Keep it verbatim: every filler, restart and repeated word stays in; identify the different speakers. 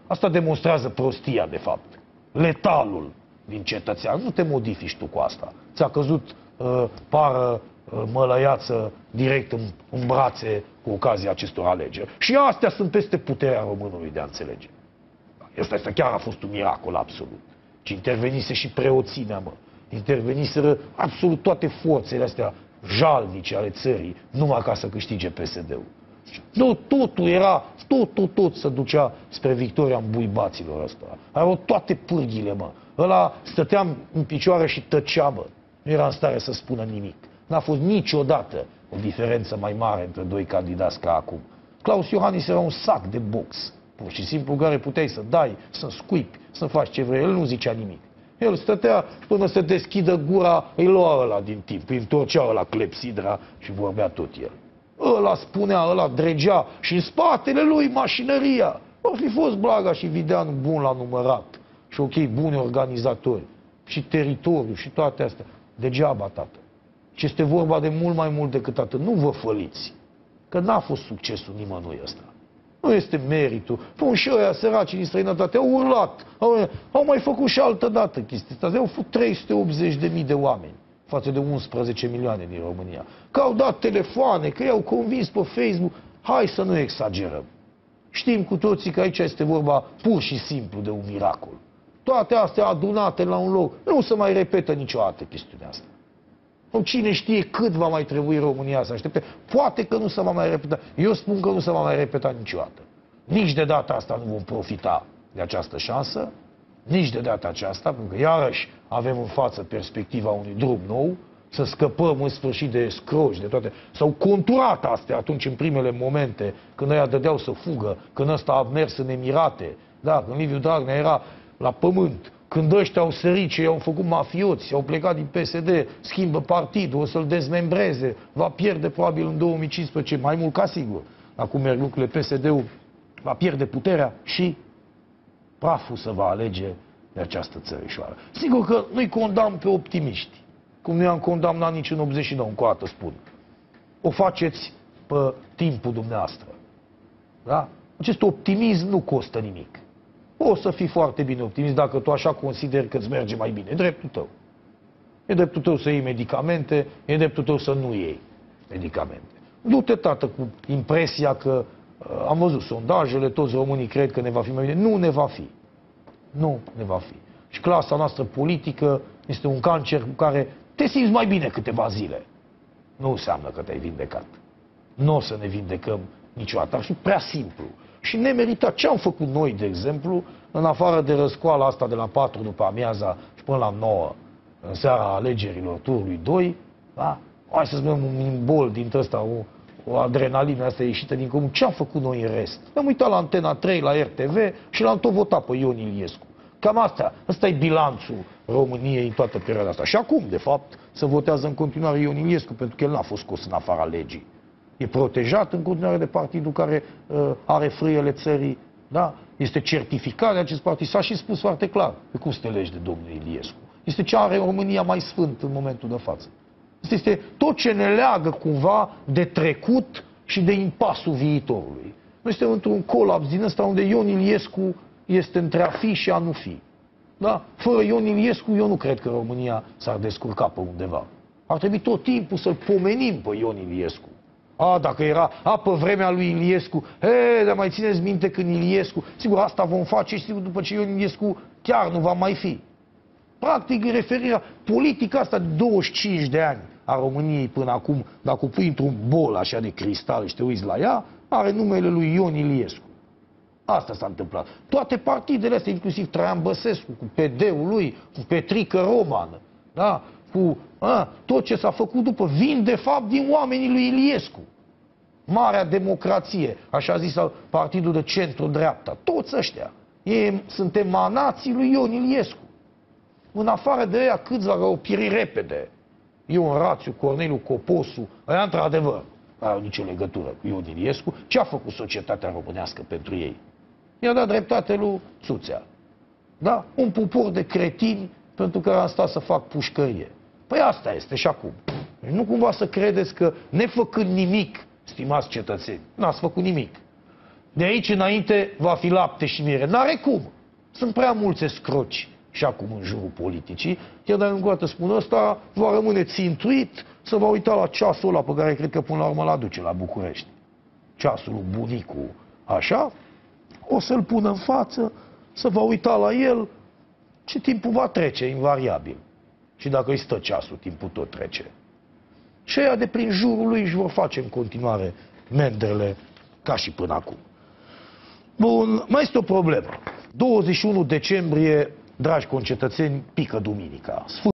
Speaker 1: Asta demonstrează prostia, de fapt. Letalul din cetățean. Nu te modifici tu cu asta. Ți-a căzut uh, pară uh, mălăiață direct în, în brațe cu ocazia acestor alegeri. Și astea sunt peste puterea românului de a înțelege. Asta, asta chiar a fost un miracol absolut. Și intervenise și preoțimea, mă. Interveniseră absolut toate forțele astea jalnice ale țării, numai ca să câștige P S D-ul. Nu, totul era, tot, tot, tot se ducea spre victoria îmbuibaților ăsta. Erau toate pârghile, mă. Ăla stăteam în picioare și tăcea, mă. Nu era în stare să spună nimic. N-a fost niciodată o diferență mai mare între doi candidați ca acum. Claus Iohannis era un sac de box, pur și simplu, în care puteai să dai, să scuipi, să faci ce vrei. El nu zicea nimic. El stătea până să deschidă gura, îi lua ăla din timp, îi întorcea ăla clepsidra și vorbea tot el. Ăla spunea, ăla dregea și în spatele lui mașinăria. Ar fi fost Blaga și Videanu bun la numărat. Și ok, buni organizatori. Și teritoriu și toate astea. Degeaba, tată. Și este vorba de mult mai mult decât atât. Nu vă făliți. Că n-a fost succesul nimănui ăsta. Nu este meritul. Pun și ăia săraci din străinătate. Au urlat. Au, au mai făcut și altă dată chestia asta. Au făcut trei sute optzeci de mii de oameni față de unsprezece milioane din România. Că au dat telefoane, că i-au convins pe Facebook. Hai să nu exagerăm. Știm cu toții că aici este vorba pur și simplu de un miracol. Toate astea adunate la un loc. Nu se mai repetă niciodată chestiunea asta. Cine știe cât va mai trebui România să aștepte? Poate că nu se va mai repeta. Eu spun că nu se va mai repeta niciodată. Nici de data asta nu vom profita de această șansă, nici de data aceasta, pentru că iarăși avem în față perspectiva unui drum nou, să scăpăm în sfârșit de scroci, de toate. S-au conturat astea atunci în primele momente, când ăia dădeau să fugă, când ăsta a mers în Emirate, da, când Liviu Dragnea era la pământ, când ăștia au sărit și i-au făcut mafioți, au plecat din P S D, schimbă partidul, o să-l dezmembreze, va pierde probabil în două mii cincisprezece, mai mult ca sigur. Acum merg lucrurile, P S D-ul va pierde puterea și praful se va alege de această țărișoară. Sigur că nu-i condamn pe optimiști, cum nu i-am condamnat nici în optzeci și nouă, încă o dată spun. O faceți pe timpul dumneavoastră. Da? Acest optimism nu costă nimic. O să fii foarte bine optimist dacă tu așa consideri că îți merge mai bine. E dreptul tău. E dreptul tău să iei medicamente, e dreptul tău să nu iei medicamente. Du-te, tată, cu impresia că uh, am văzut sondajele, toți românii cred că ne va fi mai bine. Nu ne va fi. Nu ne va fi. Și clasa noastră politică este un cancer cu care te simți mai bine câteva zile. Nu înseamnă că te-ai vindecat. Nu o să ne vindecăm niciodată. Ar fi prea simplu. Și nemeritat. Ce am făcut noi, de exemplu, în afară de răscoala asta de la patru după amiaza și până la nouă, în seara alegerilor turului doi, da? Hai să spunem un imbol dintre ăsta, o, o adrenalină asta ieșită din comun. Ce am făcut noi în rest? Ne-am uitat la Antena trei, la R T V și l-am tot votat pe Ion Iliescu. Cam asta, ăsta e bilanțul României în toată perioada asta. Și acum, de fapt, se votează în continuare Ion Iliescu, pentru că el n-a fost scos în afara legii. E protejat în continuare de partidul care uh, are frâiele țării, da? Este certificat de acest partid. S-a și spus foarte clar. Pe cum să te legi de domnul Iliescu? Este ce are România mai sfânt în momentul de față. Asta este tot ce ne leagă cumva de trecut și de impasul viitorului. Noi suntem într-un colaps din ăsta unde Ion Iliescu este între a fi și a nu fi. Da? Fără Ion Iliescu, eu nu cred că România s-ar descurca pe undeva. Ar trebui tot timpul să-l pomenim pe Ion Iliescu. A, dacă era, a, pe vremea lui Iliescu, he, dar mai țineți minte când Iliescu, sigur, asta vom face și sigur după ce Ion Iliescu chiar nu va mai fi. Practic, referirea, politica asta de douăzeci și cinci de ani a României până acum, dacă o pui într-un bol așa de cristal și te uiți la ea, are numele lui Ion Iliescu. Asta s-a întâmplat. Toate partidele astea, inclusiv Traian Băsescu, cu P D-ul lui, cu Petrică Roman, da? Cu a, tot ce s-a făcut după, vin de fapt din oamenii lui Iliescu. Marea democrație, așa zis partidul de centru-dreapta, toți ăștia. Ei sunt emanații lui Ion Iliescu. În afară de ea, câțiva au pierit repede. Ion Rațiu, Corneliu Coposu, ăia într-adevăr nu au nicio legătură cu Ion Iliescu. Ce a făcut societatea românească pentru ei? I-a dat dreptate lui Țuțea. Da? Un popor de cretini pentru care am stat să fac pușcărie. Păi asta este și acum. Deci nu cumva să credeți că, nefăcând nimic, stimați cetățeni, n-ați făcut nimic. De aici înainte va fi lapte și miere. N-are cum. Sunt prea mulți escroci și acum în jurul politicii. Chiar dacă încă o dată spun ăsta, va rămâne țintuit să va uita la ceasul ăla pe care cred că până la urmă l-aduce la București. Ceasul lui bunicu, așa, o să-l pună în față, să va uita la el, ce timpul va trece, invariabil. Și dacă îi stă ceasul, timpul tot trece. Și aia de prin jurul lui își vor face în continuare mendrele ca și până acum. Bun, mai este o problemă. douăzeci și unu decembrie, dragi concetățeni, pică duminica.